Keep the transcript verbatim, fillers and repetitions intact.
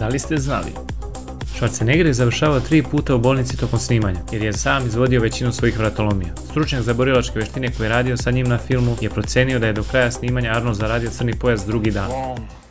Da li ste znali? Schwarzenegger je završavao tri puta u bolnici tokom snimanja, jer je sam izvodio većinu svojih vratolomija. Stručnjak za borilačke veštine koji je radio sa njim na filmu je procenio da je do kraja snimanja Arnold zaradio crni pojas drugi dan.